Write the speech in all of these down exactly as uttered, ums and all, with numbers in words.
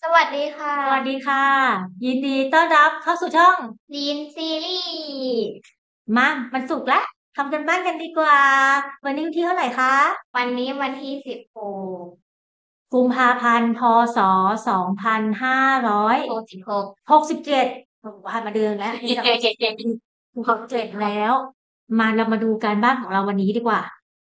สวัสดีค่ะสวัสดีค่ะ ยินดีต้อนรับเข้าสู่ช่องลีนซีรีส์มามันสุกร์แล้วทำกันบ้านกันดีกว่าวันนี้วันที่เท่าไหร่คะวันนี้วันที่สิบหกกุมภาพันธ์พศสองพันห้าร้อยหกสิบหกหกสิบเจ็ดผ่านมาเดือนแล้วนี่เราเจ็ดเจ็ดหกเจ็ดแล้วมาเรามาดูการบ้านของเราวันนี้ดีกว่า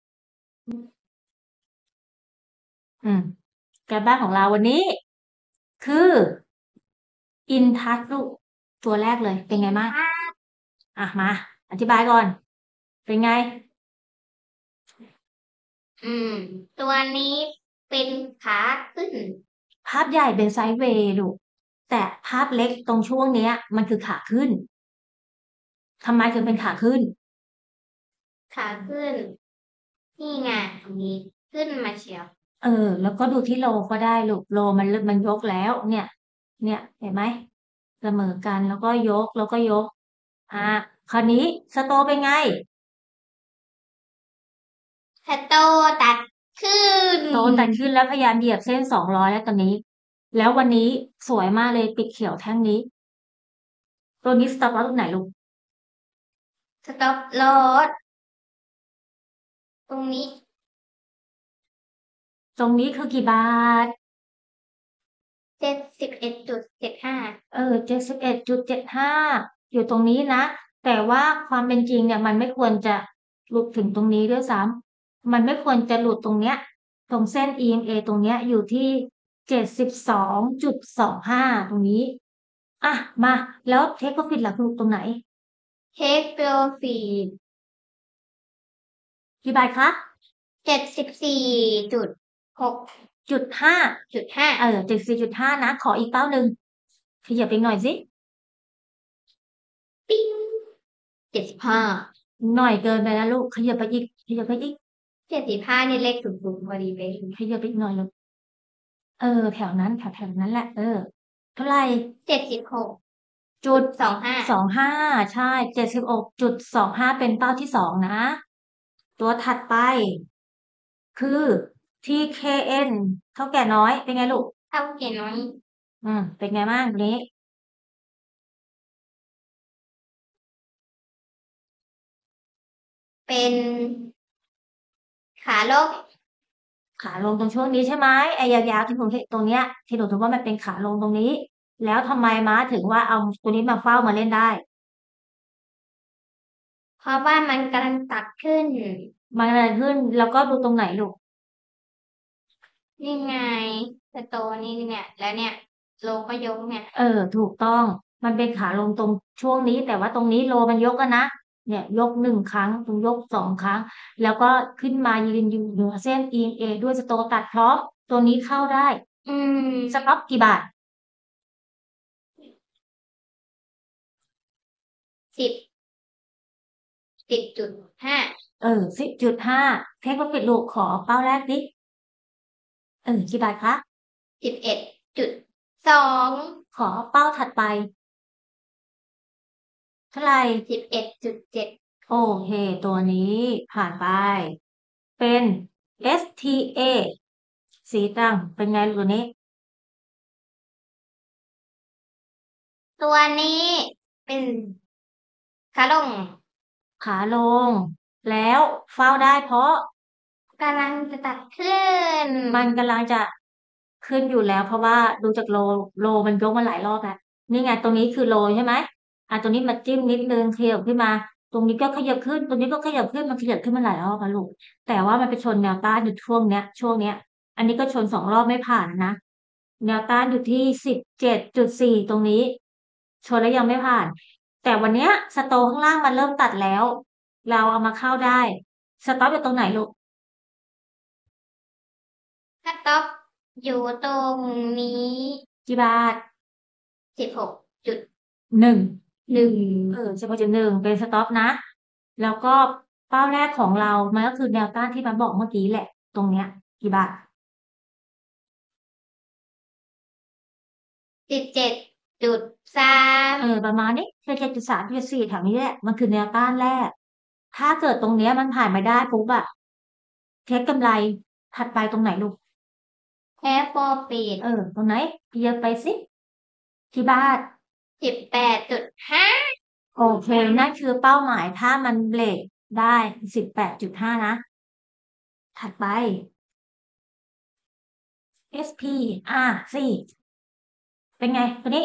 อืมการบ้านของเราวันนี้คืออินทัศลูกตัวแรกเลยเป็นอินไงบ้างทัศอ่ะมาอธิบายก่อนเป็นไงอืมตัวนี้เป็นขาขึ้นภาพใหญ่เป็นไซด์เวย์ลูกแต่ภาพเล็กตรงช่วงเนี้ยมันคือขาขึ้นทำไมถึงเป็นขาขึ้นขาขึ้นนี่ไงตรงนี้ขึ้นมาเชียวเออแล้วก็ดูที่โลก็ได้ลูกโลมันมันยกแล้วเนี่ยเนี่ยเห็นไหมเสมอกันแล้วก็ยกแล้วก็ยกอ่ะคราวนี้สโตเป็นไงสโตตัดขึ้นโตแต่ขึ้นแล้วพยายามเหยียบเส้นสองร้อยแล้วตอนนี้แล้ววันนี้สวยมากเลยปิดเขียวแท่งนี้ตัวนี้สต็อปแล้วตรงไหนลูกสต็อปลดตรงนี้ตรงนี้คือกี่บาทเจ็ดสิบเอ็ดจุดเจ็ดห้าเออเจ็ดสิบเอ็ดจุดเจ็ดห้าอยู่ตรงนี้นะแต่ว่าความเป็นจริงเนี่ยมันไม่ควรจะหลุดถึงตรงนี้ด้วยซ้ำมันไม่ควรจะหลุดตรงเนี้ยตรงเส้น อี เอ็ม เอ ตรงเนี้ยอยู่ที่เจ็ดสิบสองจุดสองห้าตรงนี้อ่ะมาแล้วเทคโปรฟิตล่ะคือตรงไหนเทคโปรฟิตกี่บาทคะเจ็ดสิบสี่จุดหกจุดห้าจุดห้าเออเจ็ดสี่จุดห้านะขออีกเป้าหนึ่งขยับไปหน่อยสิปิ้งเจ็ดสิบห้าหน่อยเกินไปแล้วลูกขยับไปอีกขยับไปอีกเจ็ดสิบห้านี่เลขสูงๆพอดีเลยขยับไปอีกหน่อยลูกเออแถวนั้นแถวแถวนั้นแหละเออเท่าไหร่เจ็ดสิบหกจุดสองห้าสองห้าใช่เจ็ดสิบหกจุดสองห้าเป็นเป้าที่สองนะตัวถัดไปคือ ที เค เอ็น เท่าแก่น้อยเป็นไงลูกเท่าเก่น้อยอืมเป็นไงบ้างวันนี้เป็นขาลบขาลงตรงช่วงนี้ใช่ไหมไอ้ยาวๆที่ผมเห็นตรงเนี้ยที่หนูถือว่ามันเป็นขาลงตรงนี้แล้วทำไมม้าถึงว่าเอาตัวนี้มาเฝ้ามาเล่นได้เพราะว่ามันกำลังตัดขึ้นมันอะไรขึ้นแล้วก็ดูตรงไหนลูกนี่ไงสโตนี่เนี่ยแล้วเนี่ยโลก็ยกเนี่ยเออถูกต้องมันเป็นขาลงตรงช่วงนี้แต่ว่าตรงนี้โลมันยกกันนะเนี่ยยกหนึ่งครั้งตรงยกสองครั้งแล้วก็ขึ้นมายืนอยู่เหนือเส้น อี เอ็ม เอ ด้วยสโตตัดพร้อมตัวนี้เข้าได้อืสต็อปมกี่บาทสิบสิบจุดห้าเออสิบจุดห้าเทคโปรฟิตลูกขอเป้าแรกดิเออกี่บาทคะสิบเอ็ดจุดสองขอเป้าถัดไปเท่าไหร่สิบเอ็ดจุดเจ็ดโอเคตัวนี้ผ่านไปเป็น เอส ที เอ สีตังเป็นไงลูกตัวนี้ตัวนี้เป็นขาลงขาลงแล้วเฝ้าได้เพราะกำลังจะตัดขึ้นมันกำลังจะขึ้นอยู่แล้วเพราะว่าดูจากโลโลมันยกมาหลายรอบแล้วนี่ไงตรงนี้คือโลใช่ไหมอ่ะตรงนี้มาจิ้มนิดนึงขยับขึ้นมาตรงนี้ก็ขยับขึ้นตรงนี้ก็ขยับขึ้นมันขยับขึ้นมาหลายรอบแล้วลูกแต่ว่ามันไปชนแนวต้านอยู่ช่วงเนี้ยช่วงเนี้ยอันนี้ก็ชนสองรอบไม่ผ่านนะแนวต้านอยู่ที่สิบเจ็ดจุดสี่ตรงนี้ชนแล้วยังไม่ผ่านแต่วันเนี้ยสโตข้างล่างมันเริ่มตัดแล้วเราเอามาเข้าได้สต็อปอยู่ตรงไหนลูกถ้าต๊อปอยู่ตรงนี้กี่บาทสิบหกจุดหนึ่งหนึ่งเออสิบหกจุดหนึ่งเป็นสต็อปนะแล้วก็เป้าแรกของเรามันก็คือแนวต้านที่มันบอกเมื่อกี้แหละตรงเนี้ยกี่บาทสิบเจ็ดจุดสาเอมอประมาณนี้เจ็ดจุดสามจุดสี่แถวนี้แหละมันคือแนวต้านแรกถ้าเกิดตรงเนี้ยมันผ่านมาได้ปุ๊บอะเทคกำไรถัดไปตรงไหนลูกแอร์โฟร์ปีดเออตรงไหนเยอะไปสิกี่บาทสิบแปดจุดห้าโอเคนั่นคือเป้าหมายถ้ามันเบรกได้สิบแปดจุดห้านะถัดไป เอส พี อาร์ ซี เป็นไงตัวนี้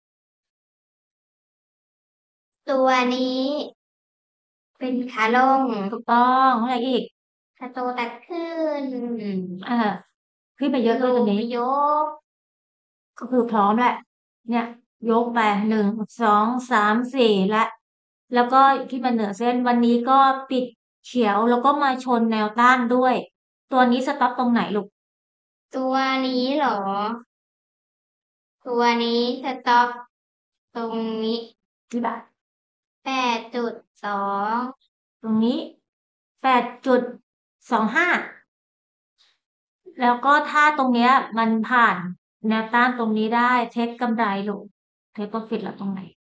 ตัวนี้เป็นขาลงถูกต้องอะไรอีกสโตตัดขึ้นอ่าขึ้นไปเยอะโลเลยตัวนี้ยกก็คือพร้อมแหละเนี่ยยกไปหนึ่งสองสามสี่และแล้วก็ที่มันเหนือเส้นวันนี้ก็ปิดเขียวแล้วก็มาชนแนวต้านด้วยตัวนี้สต็อปตรงไหนลูกตัวนี้เหรอตัวนี้สต็อปตรงนี้กี่บาทแปดจุดสองตรงนี้แปดจุดสองห้าแล้วก็ถ้าตรงเนี้ยมันผ่านแนวต้านตรงนี้ได้เทคกำไรลูกเทคโปรฟิตแล้วตรงไหน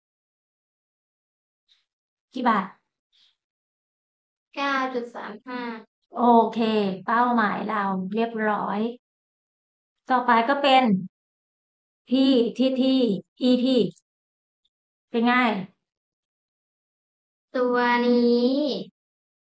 กี่บาทเก้าจุดสามห้าโอเคเป้าหมายเราเรียบร้อยต่อไปก็เป็นพี่ที่ที่ อี ที เป็นไงตัวนี้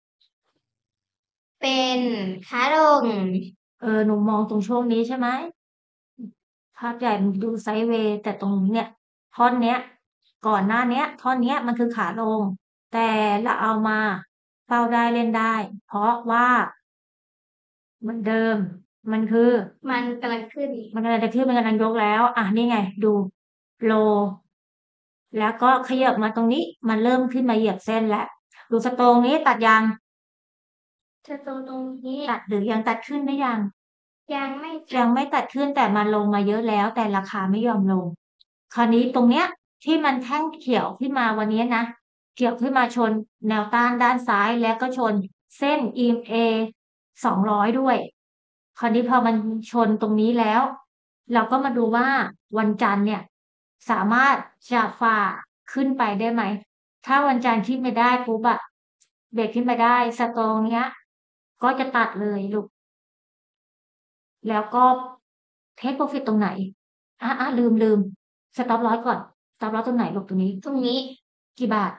เป็นขาลงเออหนูมองตรงช่วงนี้ใช่ไหมภาพใหญ่มันดูไซด์เวย์แต่ตรงเนี้ยท่อนเนี้ยก่อนหน้าเนี้ยท่อนเนี้ยมันคือขาลงแต่เราเอามาเฝ้าได้เล่นได้เพราะว่าเหมือนเดิมมันคือมันกำลังขึ้นมันกำลังจะขึ้นมันกำลังยกแล้วอ่ะนี่ไงดูโล แล้วก็ขยับมาตรงนี้มันเริ่มขึ้นมาเหยียบเส้นแล้วดูสโตรงนี้ตัดยางจะตรงตรงนี้ตัดหรือยังตัดขึ้นหรือยังยังไม่ยังไม่ตัดขึ้นแต่มันลงมาเยอะแล้วแต่ราคาไม่ยอมลงคราวนี้ตรงเนี้ยที่มันแท่งเขียวขึ้นมาวันนี้นะเกี่ยวขึ้นมาชนแนวต้านด้านซ้ายแล้วก็ชนเส้น อี เอ็ม เอ สองร้อยด้วยคราวนี้พอมันชนตรงนี้แล้วเราก็มาดูว่าวันจันทร์เนี่ยสามารถจะฝ่าขึ้นไปได้ไหมถ้าวันจันทร์ขึ้นไปได้ปุ๊บอะเบรกขึ้นไปได้สตรงเนี้ยก็จะตัดเลยลูก แล้วก็เทคโปรฟิตตรงไหนอ่ะอ่ะลืมลืมสต็อปลอสก่อนสต็อปลอสตรงไหนลูกตรงนี้ตรงนี้กี่บาท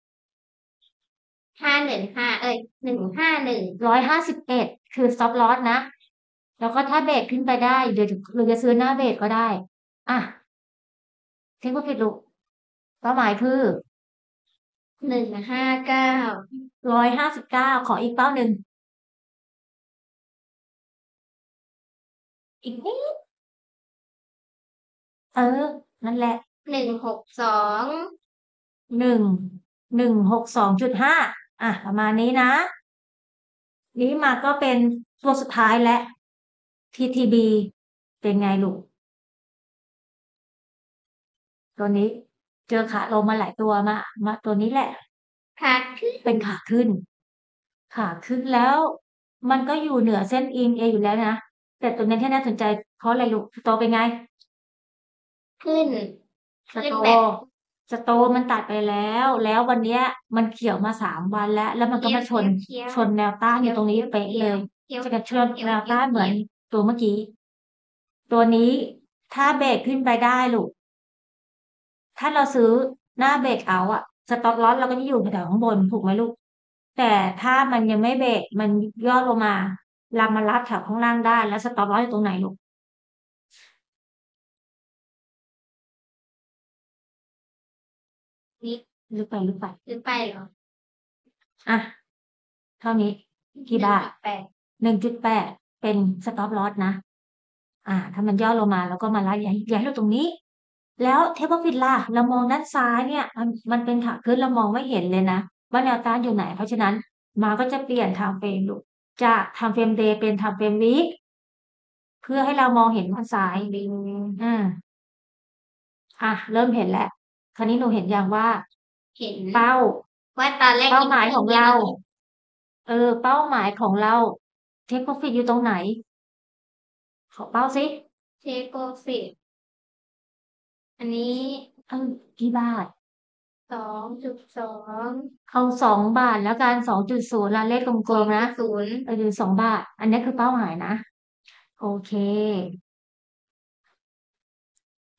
ห้าหนึ่งห้าเอ้ยหนึ่งห้าหนึ่งร้อยห้าสิบเอ็ดคือสต็อปลอสนะแล้วก็ถ้าเบรกขึ้นไปได้เดี๋ยวหรือจะซื้อหน้าเบรกก็ได้อ่ะเทคโปรฟิตลูกเป้าหมายคือหนึ่งห้าเก้าร้อยห้าสิบเก้าขออีกเป้าหนึ่งอีกนิดเออนั่นแหละหนึ่งหกสองหนึ่งหนึ่งหกสองจุดห้าอ่ะประมาณนี้นะนี้มาก็เป็นตัวสุดท้ายและ ที ที บี เป็นไงลูกตัวนี้เจอขาลงมาหลายตัวมามาตัวนี้แหละขาขึ้นเป็นขาขึ้นขาขึ้นแล้วมันก็อยู่เหนือเส้น อี เอ็ม เอ อยู่แล้วนะแต่ตัวนี้ที่น่าสนใจเพราะอะไรลูกสโตเป็นไงขึ้นสโตขึ้นแบบสโตมันตัดไปแล้วแล้ววันเนี้ยมันเขียวมาสามวันแล้วแล้วมันก็เขียวมาชนเขียวเขียวชนแนวต้านอยู่ตรงนี้เขียวเขียวเป๊ะเลยเขียวจะกระชนเขียวแนวเขียวเขียวต้านเหมือนตัวเมื่อกี้ตัวนี้ถ้าเบรกขึ้นไปได้ลูก ถ้าเราซื้อหน้าเบรกเอาอะสต็อกลอสเราก็จะอยู่แถวข้างบนถูกไหมลูกแต่ถ้ามันยังไม่เบรกมันย่อลงมาเรามารับแถวข้างล่างได้แล้วสต็อกลอสอยู่ตรงไหนลูกนี่ลึกไปลึกไปหรือไปเหรออ่ะเท่านี้กี่หนึ่งบาทจุดแปดหนึ่งจุดแปดเป็นสต็อปลอสนะอ่าถ้ามันย่อลงมาแล้วก็มาไล่ย้ายย้ายเราตรงนี้แล้วเทปโปรฟิตล่ะเรามองด้านซ้ายเนี่ยมันมันเป็นขาขึ้นเรามองไม่เห็นเลยนะว่าแนวต้านอยู่ไหนเพราะฉะนั้นมาก็จะเปลี่ยนไทม์เฟรมลูกจากไทม์เฟรมเดย์เป็นไทม์เฟรมวีคเพื่อให้เรามองเห็นด้านซ้ายบินอืมอ่ะเริ่มเห็นแล้วคราวนี้หนูเห็นอย่างว่าเห็นเป้าว่าตอนแรกเป้าหมายยังขึ้นของเรายังเลยเออเป้าหมายของเราเทคโปรฟิตอยู่ตรงไหนขอเป้าสิเทโกฟิตอันนี้เออกี่บาทสองจุดสองเอาสองบาทแล้วกันสองจุดศูนย์ละเลขกสองลมๆนะจุดศูนย์เออสองบาทอันนี้คือเป้าหมายนะโอเค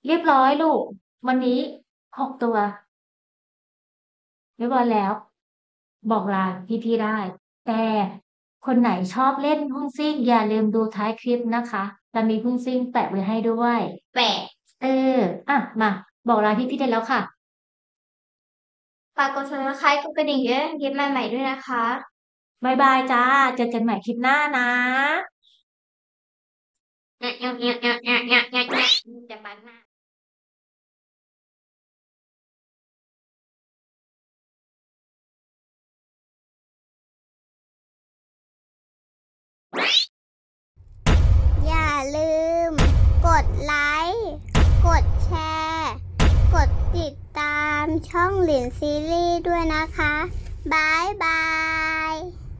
เรียบร้อยลูกวันนี้หกตัวเรียบร้อยแล้วบอกลาพี่ๆได้แต่คนไหนชอบเล่นหุ้นซิ่งอย่าลืมดูท้ายคลิปนะคะเรามีหุ้นซิ่งแปะไว้ให้ด้วยแปะเอออ่ะมาบอกลาพี่ๆได้แล้วค่ะฝากกด ซับสไครบ์ กดกระดิ่งเยอะคลิปใหม่ๆด้วยนะคะบ๊ายบายจ้าเจอกันใหม่คลิปหน้านะแงะแงะแงะแงะแงะแงะแงะแงะจะปัดหน้าอย่าลืมกดไลค์ กดแชร์ กดติดตามช่องหลินซีรีส์ด้วยนะคะ บ๊ายบาย